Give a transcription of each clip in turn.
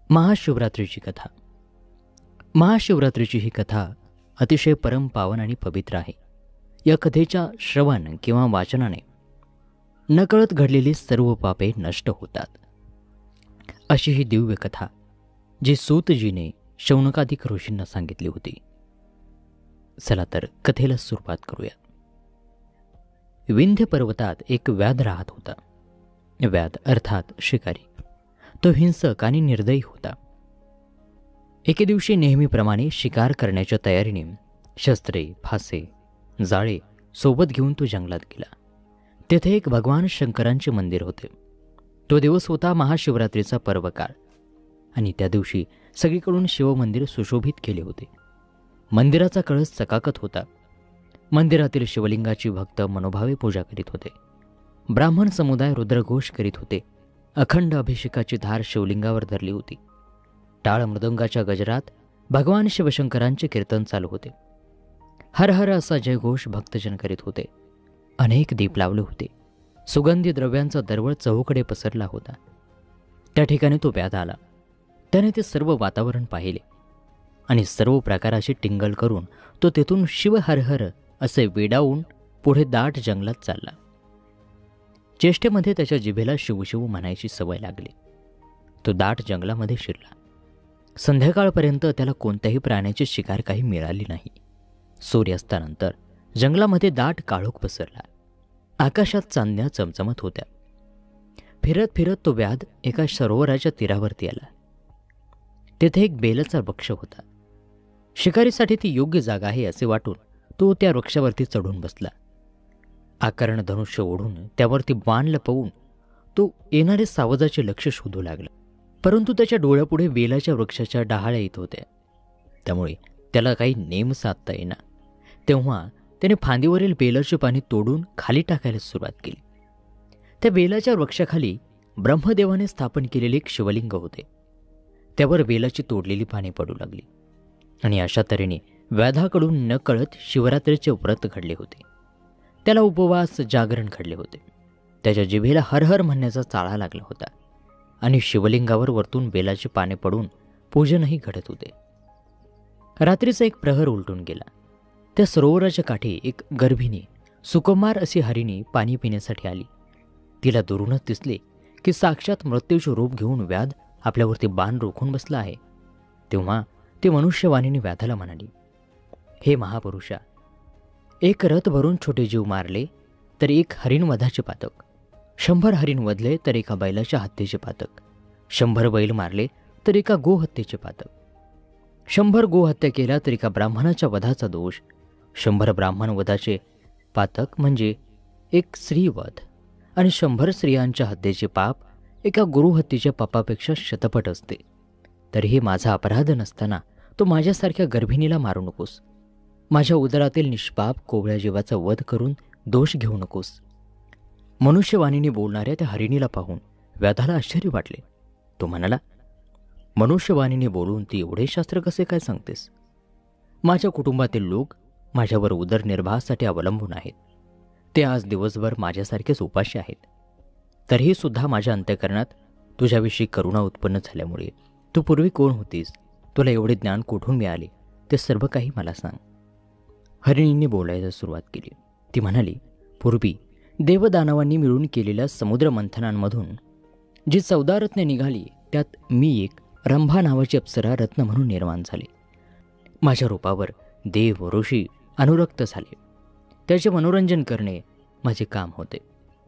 महाशिवरात्रीची कथा. महाशिवरात्रीची ही कथा अतिशय परम पावन आणि पवित्र आहे. या कथेच्या श्रवण किंवा वाचनाने नकळत घडलेली सर्व पापे नष्ट होतात. अशी ही दिव्य कथा जी सूतजीने शौनकादिक ऋषींना सांगितली होती. चला तर कथेला सुरुवात करूया. विंध्य पर्वतात एक व्याध राहत होता. व्याध अर्थात शिकारी. तो हिंसक आणि निर्दयी होता. एके दिवशी नेहमीप्रमाणे शिकार करण्याच्या तयारीने शस्त्रे, फासे, जाळे सोबत घेऊन तो जंगलात गेला. तेथे एक भगवान शंकरांचे मंदिर होते. तो दिवस होता महाशिवरात्रीचा पर्वकाळ आणि त्या दिवशी सगळीकडून शिवमंदिर सुशोभित केले होते. मंदिराचा कळस चकाकत होता. मंदिरातील शिवलिंगाची भक्त मनोभावे पूजा करीत होते. ब्राह्मण समुदाय रुद्रघोष करीत होते. अखंड अभिषेकाची धार शिवलिंगावर धरली होती. टाळ मृदंगाच्या गजरात भगवान शिवशंकरांचे कीर्तन चालू होते. हर हर असा जयघोष भक्तजन करीत होते. अनेक दीप लावले होते. सुगंधी द्रव्यांचा दरवळ चहूकडे पसरला होता. त्या ठिकाणी तो व्याध आला. त्याने ते सर्व वातावरण पाहिले आणि सर्व प्रकाराची टिंगल करून तो तेथून शिव हर हर असे वेडावून पुढे दाट जंगलात चालला. चेष्टेमध्ये त्याच्या जिभेला शिवशिव म्हणायची सवय लागली. तो दाट जंगलामध्ये शिरला. संध्याकाळपर्यंत त्याला कोणत्याही प्राण्याची शिकार काही मिळाली नाही. सूर्यास्तानंतर जंगलामध्ये दाट काळोख पसरला. आकाशात चांदण्या चमचमत होत्या. फिरत फिरत तो व्याध एका सरोवराच्या तीरावरती आला. तेथे एक बेलाचा वृक्ष होता. शिकारीसाठी ती योग्य जागा आहे असे वाटून तो त्या वृक्षावरती चढून बसला. आकर्ण धनुष्य ओढून त्यावरती बाण लपवून तो येणारे सावजाचे लक्ष शोधू लागला. परंतु त्याच्या डोळ्यापुढे बेलाच्या वृक्षाच्या डहाळ्या येत होत्या. त्यामुळे त्याला काही नेम साधता येईना. तेव्हा त्याने फांदीवरील बेलाची पाने तोडून खाली टाकायला सुरुवात केली. त्या बेलाच्या वृक्षाखाली ब्रह्मदेवाने स्थापन केलेले एक शिवलिंग होते. त्यावर बेलाची तोडलेली पाने पडू लागली आणि अशा तऱ्हेने व्याधाकडून नकळत शिवरात्रीचे व्रत घडले होते. त्याला उपवास जागरण घडले होते. त्याच्या जिभेला हर हर म्हणण्याचा चाळा लागला होता आणि शिवलिंगावर वरतून बेलाची पाने पडून पूजनही घडत होते. रात्रीचा एक प्रहर उलटून गेला. त्या सरोवराच्या काठी एक गर्भिणी सुकुमार अशी हरिणी पाणी पिण्यासाठी आली. तिला दुरूनच दिसले की साक्षात मृत्यूचे रूप घेऊन व्याध आपल्यावरती बाण रोखून बसला आहे. तेव्हा ती मनुष्यवाणीने व्याधाला म्हणाली, हे महापुरुषा, एक रथ भरून छोटे जीव मारले तर एक हरिण वधाचे पातक, 100 हरिण वधले तर एका बैलाच्या हत्येचे पातक, 100 बैल मारले तर एका गोहत्येचे पातक, 100 गोहत्या केल्या तर एका ब्राह्मणाच्या वधाचा दोष, 100 ब्राह्मण वधाचे पातक म्हणजे एक स्त्रीवध आणि 100 स्त्रियांच्या हत्येचे पाप एका गुरुहत्येच्या पापापेक्षा शतपट असते. तरीही माझा अपराध नसताना तो माझ्यासारख्या गर्भिणीला मारू नकोस. माझ्या उदरातील निष्पाप कोवळ्या जीवाचा वध करून दोष घेऊ नकोस. मनुष्यवाणीने बोलणाऱ्या त्या हरिणीला पाहून व्याधाला आश्चर्य वाटले. तो म्हणाला, मनुष्यवाणीने बोलून ती एवढे शास्त्र कसे काय सांगतेस? माझ्या कुटुंबातील लोक माझ्यावर उदरनिर्वाहासाठी अवलंबून आहेत. ते आज दिवसभर माझ्यासारखेच उपाशी आहेत. तरीही सुद्धा माझ्या अंतःकरणात तुझ्याविषयी करुणा उत्पन्न झाल्यामुळे तू पूर्वी कोण होतीस, तुला एवढे ज्ञान कुठून मिळाले, ते सर्व काही मला सांग. हरिणींनी बोलायला सुरुवात केली. ती म्हणाली, पूर्वी देवदानवांनी मिळून केलेल्या समुद्र मंथनांमधून जी 14 रत्ने निघाली त्यात मी एक रंभा नावाची अप्सरा रत्न म्हणून निर्माण झाले. माझ्या रूपावर देव ऋषी अनुरक्त झाले. त्याचे मनोरंजन करणे माझे काम होते.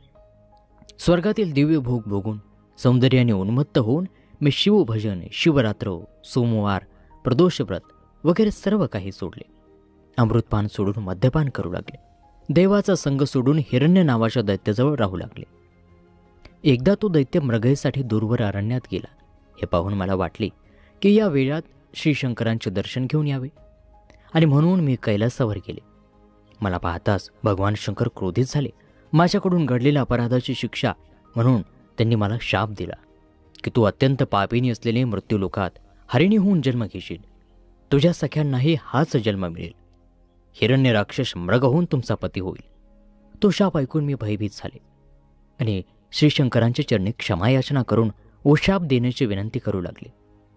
स्वर्गातील दिव्य भोग भोगून सौंदर्याने उन्मत्त होऊन मी शिवभजन, शिवरात्र, सोमवार, प्रदोषव्रत वगैरे सर्व काही सोडले. अमृतपान सोडून मद्यपान करू लागले. देवाचा संग सोडून हिरण्य नावाच्या दैत्याजवळ राहू लागले. एकदा तो दैत्य मृगयेसाठी दूरवर अरण्यात गेला. हे पाहून मला वाटले की या वेळात श्रीशंकरांचे दर्शन घेऊन यावे आणि म्हणून मी कैलासावर गेले. मला पाहताच भगवान शंकर क्रोधित झाले. माझ्याकडून घडलेल्या अपराधाची शिक्षा म्हणून त्यांनी मला शाप दिला की तू अत्यंत पापिनी असलेले मृत्यूलोकात हरिणी होऊन जन्म घेशील. तुझ्या सख्यांनाही हाच जन्म मिळेल. हिरण्य राक्षस मृग होऊन तुमचा पती होईल. तो शाप ऐकून मी भयभीत झाले आणि श्रीशंकरांच्या चरणी क्षमायाचना करून व शाप देण्याची विनंती करू लागले.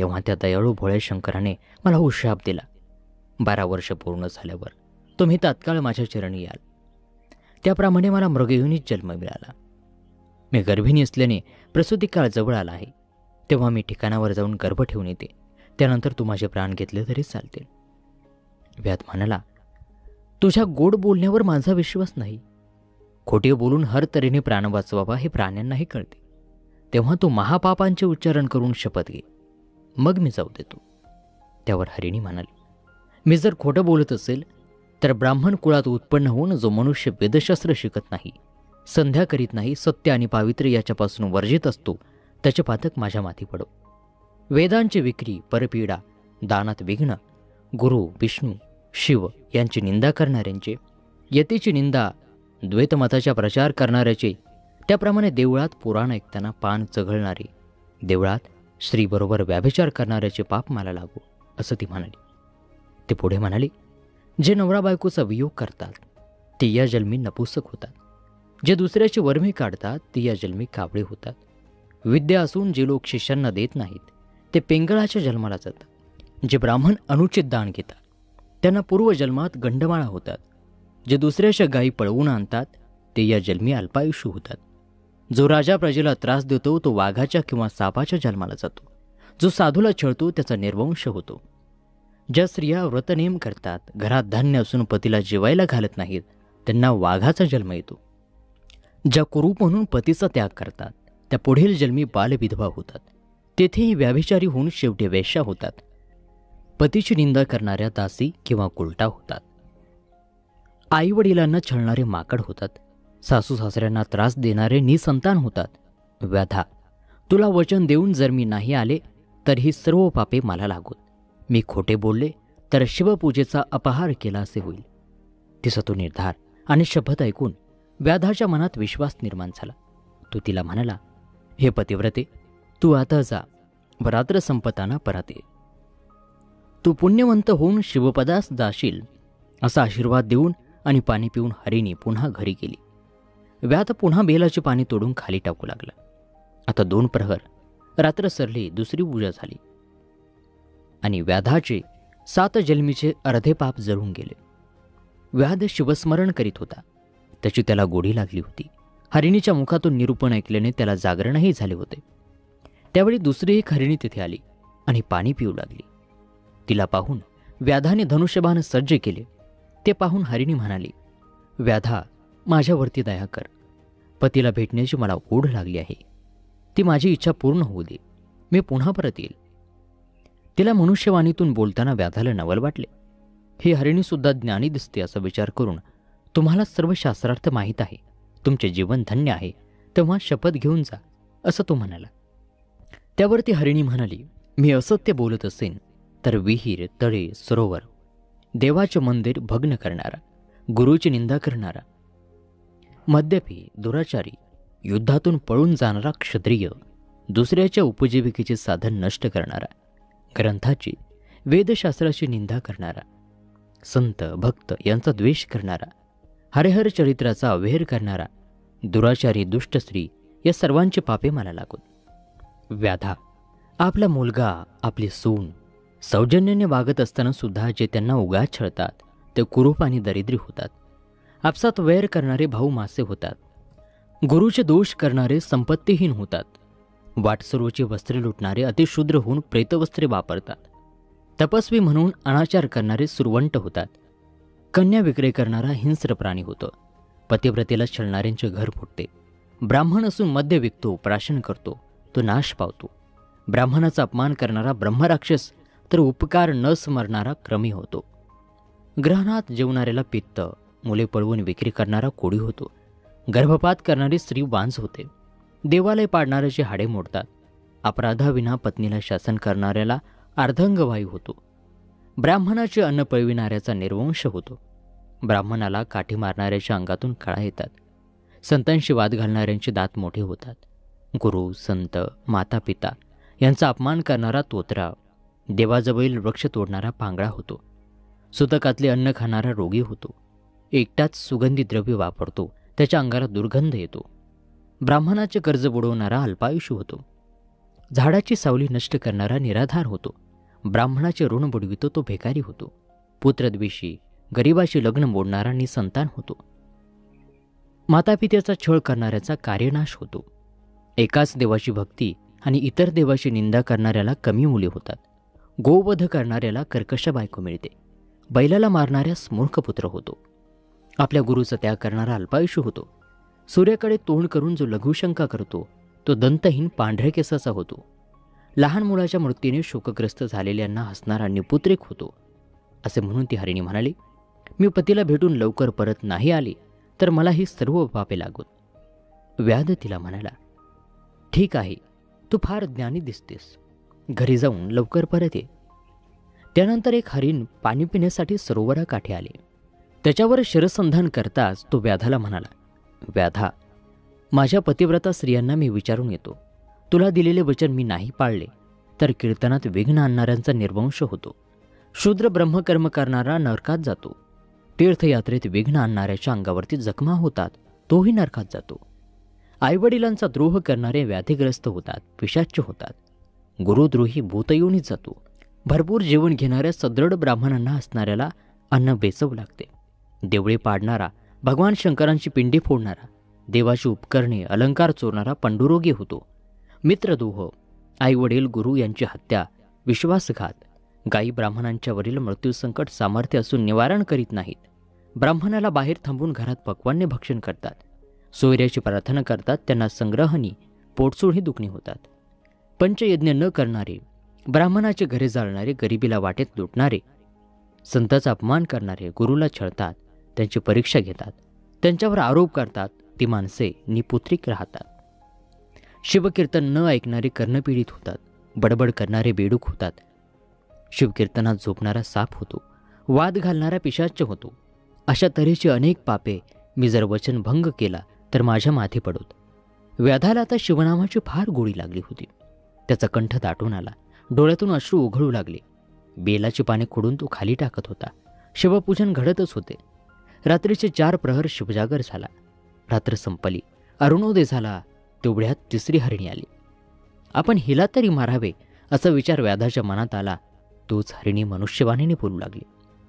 तेव्हा त्या दयाळू भोळ्या शंकराने मला उशाप दिला. 12 वर्ष पूर्ण झाल्यावर तुम्ही तात्काळ माझ्या चरणी याल. त्याप्रमाणे मला मृगयोनीत जन्म मिळाला. मी गर्भिणी असल्याने प्रसूती काळ जवळ आला आहे. तेव्हा मी ठिकाणावर जाऊन गर्भ ठेवून येते. त्यानंतर तू माझे प्राण घेतले तरी चालतील. व्याध म्हणाला, तुझ्या गोड बोलण्यावर माझा विश्वास नाही. खोटे बोलून हर तऱ्हेने प्राण वाचवावा हे प्राण्यांनाही कळते. तेव्हा तू महापापांचे उच्चारण करून शपथ घे, मग मी जाऊ देतो. त्यावर हरिणी म्हणाली, मी जर खोटं बोलत असेल तर ब्राह्मण कुळात उत्पन्न होऊन जो मनुष्य वेदशास्त्र शिकत नाही, संध्या करीत नाही, सत्य आणि पावित्र्य याच्यापासून वर्जित असतो, त्याचे पातक माझ्या माथी पडो. वेदांची विक्री, परपीडा, दानात विघ्न, गुरु, विष्णू, शिव यांची निंदा करणाऱ्यांचे, यतीची निंदा, द्वैतमताचा प्रचार करणाऱ्याचे, त्याप्रमाणे देवळात पुराण ऐकताना पान चघळणारे, देवळात स्त्रीबरोबर व्याभिचार करणाऱ्याचे पाप मला लागू, असं ती म्हणाली. ते पुढे म्हणाले, जे नवरा बायकोचा वियोग करतात ते या जन्मी नपुसक होतात. जे दुसऱ्याची वर्मी काढतात ते या जन्मी कावळे होतात. विद्या असून जे लोक शिष्यांना देत नाहीत ते पेंगळाच्या जन्माला जातात. जे ब्राह्मण अनुचित दान घेतात त्यांना पूर्वजन्मात गंडमाळा होतात. जे दुसऱ्याच्या गायी पळवून आणतात ते या जन्मी अल्पायुष्य होतात. जो राजा प्रजेला त्रास देतो तो वाघाच्या किंवा सापाच्या जन्माला जातो. जो साधूला छळतो त्याचा निर्वंश होतो. ज्या स्त्रिया व्रतनेम करतात, घरात धान्य असून पतीला जेवायला घालत नाहीत, त्यांना वाघाचा जन्म येतो. ज्या कुरूप म्हणून पतीचा त्याग करतात त्या पुढील जन्मी बालविधवा होतात. तेथेही व्याभिचारी होऊन शेवटी वेश्या होतात. पतीची निंदा करणाऱ्या दासी किंवा उलटा होतात. आईवडिलांना छळणारे माकड होतात. सासू सासऱ्यांना त्रास देणारे निसंतान होतात. व्याधा, तुला वचन देऊन जर मी नाही आले तर ही सर्व पापे मला लागोत. मी खोटे बोलले तर शिवपूजेचा अपहार केला असे होईल. तिचा तो निर्धार आणि शपथ ऐकून व्याधाच्या मनात विश्वास निर्माण झाला. तो तिला म्हणाला, हे पतिव्रते, तू आता जा व रात्र संपताना परत ये. तू पुण्यवंत होऊन शिवपदास जाशील असा आशीर्वाद देऊन आणि पाणी पिऊन हरिणी पुन्हा घरी गेली. व्याध पुन्हा बेलाचे पाणी तोडून खाली टाकू लागला. आता 2 प्रहर रात्र सरली, दुसरी पूजा झाली आणि व्याधाचे 7 जन्मीचे अर्धे पाप जळून गेले. व्याध शिवस्मरण करीत होता. त्याची त्याला गोडी लागली होती. हरिणीच्या मुखातून निरूपण ऐकल्याने त्याला जागरणही झाले होते. त्यावेळी दुसरी एक हरिणी तिथे आली आणि पाणी पिऊ लागली. तिला पाहून व्याधाने धनुष्यबाण सज्ज केले. ते पाहून हरिणी म्हणाली, व्याधा, माझ्यावरती दया कर. पतीला भेटण्याची मला ओढ लागली आहे. ती माझी इच्छा पूर्ण होऊ दे. मी पुन्हा परत येईल. तिला मनुष्यवाणीतून बोलताना व्याधाला नवल वाटले. ही हरिणीसुद्धा ज्ञानी दिसते असा विचार करून तुम्हाला सर्व शास्त्रार्थ माहीत आहे, तुमचे जीवन धन्य आहे, तेव्हा शपथ घेऊन जा, असं तो म्हणाला. त्यावर ती हरिणी म्हणाली, मी असत्य बोलत असेन तर विहीर, तळे, सरोवर, देवाचे मंदिर भग्न करणारा, गुरुची निंदा करणारा, मद्यपी, दुराचारी, युद्धातून पळून जाणारा क्षत्रिय, दुसऱ्याच्या उपजीविकेचे साधन नष्ट करणारा, ग्रंथाची, वेदशास्त्राची निंदा करणारा, संत भक्त यांचा द्वेष करणारा, हरिहर चरित्राचा अवहेर करणारा, दुराचारी, दुष्ट स्त्री या सर्वांची पापे मला लागून. व्याधा, आपला मुलगा, आपली सून सौजन्याने वागत असताना सुद्धा जे त्यांना उगाच छळतात ते कुरूप आणि दरिद्री होतात. आपसात वैर करणारे भाऊ मासे होतात. गुरुचे दोष करणारे संपत्तीहीन होतात. वाटसरूची वस्त्रे लुटणारे अतिशूद्र होऊन प्रेतवस्त्रे वापरतात. तपस्वी म्हणून अनाचार करणारे सुरवंट होतात. कन्या विक्रय करणारा हिंस्र प्राणी होतो. पतिव्रतेला छळणाऱ्यांचे घर फुटते. ब्राह्मण असून मद्य विकतो, प्राशन करतो, तो नाश पावतो. ब्राह्मणाचा अपमान करणारा ब्रह्मराक्षस तर उपकार न स्मरणारा क्रमी होतो. ग्रहणात जेवणाऱ्याला पित्त, मुले पळवून विक्री करणारा कोडी होतो. गर्भपात करणारी स्त्री वांज होते. देवालय पाडणाऱ्याची हाडे मोडतात. अपराधाविना पत्नीला शासन करणाऱ्याला अर्धांगवायू होतो. ब्राह्मणाचे अन्न पळविणाऱ्याचा निर्वंश होतो. ब्राह्मणाला काठी मारणाऱ्याच्या अंगातून कळा येतात. संतांशी वाद घालणाऱ्यांचे दात मोठे होतात. गुरु, संत, माता पिता यांचा अपमान करणारा तोतरा, देवाजवळील वृक्ष तोडणारा पांगळा होतो. सुतकातले अन्न खाणारा रोगी होतो. एकटाच सुगंधी द्रव्य वापरतो, त्याच्या अंगाला दुर्गंध येतो. ब्राह्मणाचे कर्ज बुडवणारा अल्पायुष्य होतो. झाडाची सावली नष्ट करणारा निराधार होतो. ब्राह्मणाचे ऋण बुडवितो तो भिकारी होतो. पुत्रद्वेषी गरिबाची लग्न मोडणारा निसंतान होतो. मातापित्याचा छळ करणाऱ्याचा कार्यनाश होतो. एकाच देवाची भक्ती आणि इतर देवाची निंदा करणाऱ्याला कमी मुले होतात. गोवध करणाऱ्याला कर्कश बायको मिळते. बैलाला मारणाऱ्यास मूर्ख पुत्र होतो. आपल्या गुरुचा त्याग करणारा अल्पायुष्य होतो. सूर्याकडे तोंड करून जो लघुशंका करतो तो दंतहीन पांढऱ्या केसाचा होतो. लहान मुलाच्या मृत्यूने शोकग्रस्त झालेल्यांना हसणारा निपुत्रिक होतो. असे म्हणून ती हरिणी म्हणाली, मी पतीला भेटून लवकर परत नाही आले तर मला ही सर्व पापे लागून. व्याध तिला म्हणाला, ठीक आहे, तू फार ज्ञानी दिसतेस. घरी जाऊन लवकर परत ये. त्यानंतर एक हरिण पाणी पिण्यासाठी सरोवराकाठी आले. त्याच्यावर शरसंधान करताच तो व्याधाला म्हणाला, व्याधा, माझ्या पतिव्रता स्त्रियांना मी विचारून येतो. तुला दिलेले वचन मी नाही पाळले तर कीर्तनात विघ्न आणणाऱ्यांचा निर्वंश होतो. शूद्र ब्रह्मकर्म करणारा नरकात जातो. तीर्थयात्रेत विघ्न आणणाऱ्याच्या अंगावरती जखमा होतात, तोही नरकात जातो. आईवडिलांचा द्रोह करणारे व्याधीग्रस्त होतात, पिशाच्य होतात. गुरुद्रोही भूतयोनीत जातो. भरपूर जेवण घेणाऱ्या सदृढ ब्राह्मणांना असणाऱ्याला अन्न बेचव लागते. देवळे पाडणारा, भगवान शंकरांची पिंडी फोडणारा, देवाची उपकरणे अलंकार चोरणारा पंडुरोगी होतो. मित्रद्रोह, आईवडील गुरु यांची हत्या, विश्वासघात, गायी ब्राह्मणांच्या वरील मृत्यूसंकट सामर्थ्य असून निवारण करीत नाहीत. ब्राह्मणाला बाहेर थांबून घरात पक्वान्य भक्षण करतात. सोयऱ्याची प्रार्थना करतात, त्यांना संग्रहणी पोटसूळही दुखणी होतात. पंचयज्ञ न करणारे, ब्राह्मणाचे घरे जाळणारे, गरिबीला वाटेत लुटणारे, संतांचा अपमान करणारे, गुरुला छळतात, त्यांची परीक्षा घेतात, त्यांच्यावर आरोप करतात, ती माणसे निपुत्रिक राहतात. शिवकीर्तन न ऐकणारे कर्णपीडित होतात. बडबड करणारे बेडूक होतात. शिवकीर्तनात झोपणारा साप होतो. वाद घालणारा पिशाच्य होतो. अशा तऱ्हेची अनेक पापे मी जर वचनभंग केला तर माझ्या माथी पडोत. व्याधाला आता शिवनामाची फार गोडी लागली होती. त्याचा कंठ दाटून आला. डोळ्यातून अश्रू उघळू लागले. बेलाची पाने खोडून तो खाली टाकत होता. शिवपूजन घडतच होते. रात्रीचे 4 प्रहर शिवजागर झाला. रात्र संपली. अरुणोदय झाला. तेवढ्यात तिसरी हरिणी आली. आपण हिला तरी मारावे असा विचार व्याधाच्या मनात आला. तोच हरिणी मनुष्यवाणीने बोलू लागली,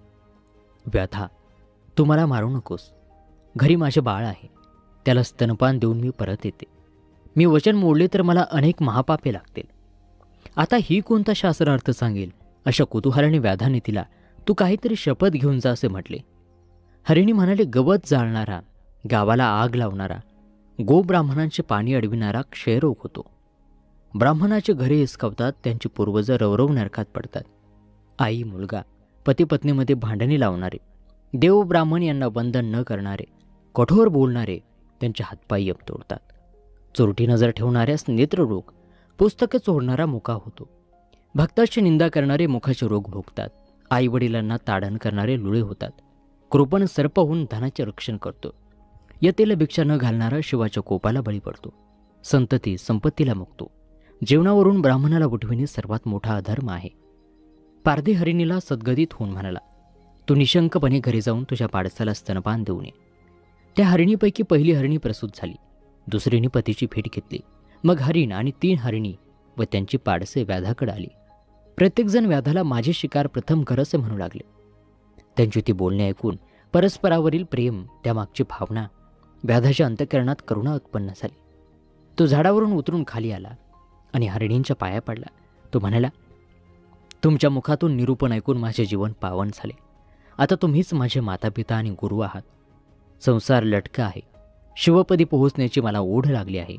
व्याधा, तू मला मारू नकोस. घरी माझे बाळ आहे. त्याला स्तनपान देऊन मी परत येते. मी वचन मोडले तर मला अनेक महापापे लागतील. आता ही कोणता शास्त्रार्थ सांगेल अशा कुतूहलाने व्याधाने तिला, तू काहीतरी शपथ घेऊन जा असे म्हटले. हरिणी म्हणाले, गवत जाळणारा, गावाला आग लावणारा, गोब्राह्मणांचे पाणी अडविणारा क्षयरोग होतो. ब्राह्मणाचे घरे हिसकावतात, त्यांची पूर्वज रवरव नरकात पडतात. आई मुलगा, पतीपत्नीमध्ये भांडणे लावणारे, देव ब्राह्मण यांना वंदन न करणारे, कठोर बोलणारे, त्यांचे हातपाय यम तोडतात. चोरटी नजर ठेवणाऱ्यास नेत्ररोग, पुस्तके चोरणारा मुका होतो. भक्ताची निंदा करणारे मुखाचे रोग भोगतात. आईवडिलांना ताडण करणारे लुळे होतात. कृपण सर्प होऊन धनाचे रक्षण करतो. यतेला भिक्षा न घालणारा शिवाच्या कोपाला बळी पडतो. संतती संपत्तीला मुकतो. जेवणावरून ब्राह्मणाला उठविणे सर्वात मोठा अधर्म आहे. पारधी हरिणीला सद्गदित होऊन म्हणाला, तू निशंकपणे घरी जाऊन तुझ्या पाडसाला स्तनपान देऊ नये. त्या हरिणीपैकी पहिली हरिणी प्रसूत झाली. दुसरीने पतीची भेट घेतली. मग हरिण आणि 3 हरिणी व त्यांची पाडसे व्याधाकडे आली. प्रत्येकजण व्याधाला माझी शिकार प्रथम कर असे म्हणू लागले. त्यांची ती बोलणे ऐकून परस्परावरील प्रेम, त्यामागची भावना, व्याधाच्या अंतःकरणात करुणा उत्पन्न झाली. तो झाडावरून उतरून खाली आला आणि हरिणींच्या पाया पडला. तो म्हणाला, तुमच्या मुखातून निरूपण ऐकून माझे जीवन पावन झाले. आता तुम्हीच माझे मातापिता आणि गुरु आहात. संसार लटका आहे. शिवपदी पोहोचण्याची मला ओढ लागली आहे.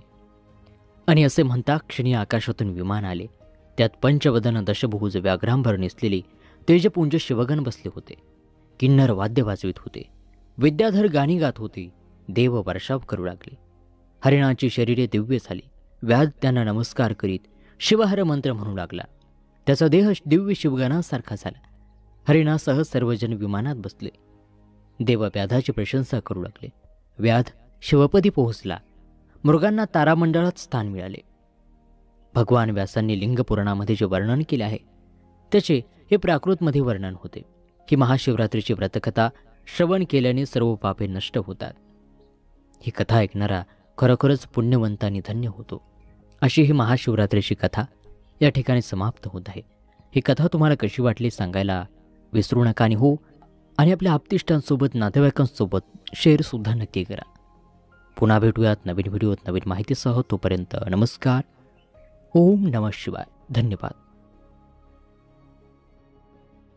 आणि असे म्हणता क्षणी आकाशातून विमान आले. त्यात पंचवदन दशभुज व्याघ्रांभर नेसलेली तेजपुंज शिवगण बसले होते. किन्नर वाद्य वाजवित होते. विद्याधर गाणी गात होते. देव वर्षाव करू लागले. हरिणाची शरीरे दिव्य झाली. व्याध त्यांना नमस्कार करीत शिवहर मंत्र म्हणू लागला. त्याचा देह दिव्य शिवगणासारखा झाला. हरिणासह सर्वजण विमानात बसले. देव व्याधाची प्रशंसा करू लागले. व्याध शिवपदी पोहोचला. मृगांना तारामंडळात स्थान मिळाले. भगवान व्यासांनी लिंगपुराणामध्ये जे वर्णन केले आहे त्याचे हे प्राकृतमध्ये वर्णन होते. ही महाशिवरात्रीची व्रतकथा श्रवण केल्याने सर्व पापे नष्ट होतात. ही कथा ऐकणारा खरोखरच पुण्यवंत आणि धन्य होतो. अशी ही महाशिवरात्रीची कथा या ठिकाणी समाप्त होत आहे. ही कथा तुम्हाला कशी वाटली सांगायला विसरू नका आणि हो, आणि आपल्या आप्तिष्टांसोबत, नातेवाईकांसोबत शेअरसुद्धा नक्की करा. पुन्हा भेटूयात नवीन व्हिडिओत नवीन माहितीसह. तोपर्यंत नमस्कार. ओम नमः शिवाय. धन्यवाद.